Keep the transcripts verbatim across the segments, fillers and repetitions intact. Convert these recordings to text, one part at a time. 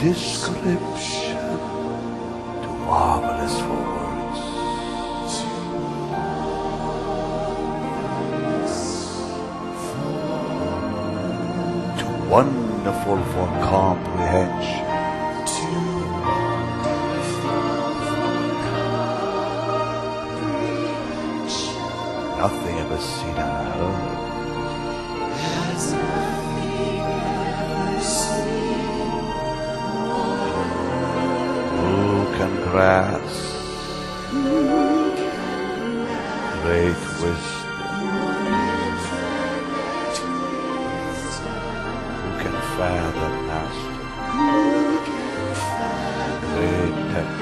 description, too marvelous for words. Too wonderful for comprehension. Nothing ever seen and heard. Who can grasp great wisdom? Who can fathom master great depth?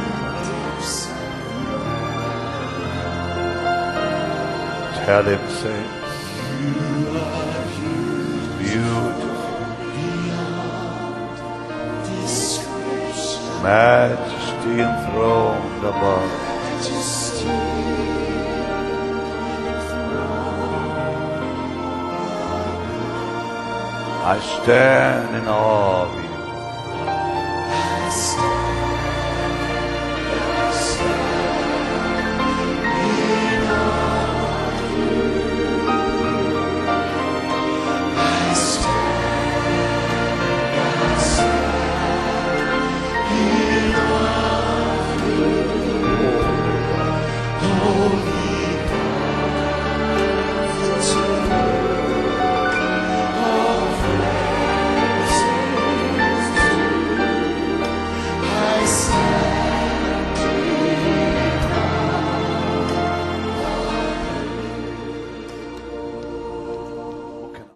Tell him, saints, beautiful, majesty enthroned above. I stand in awe of you.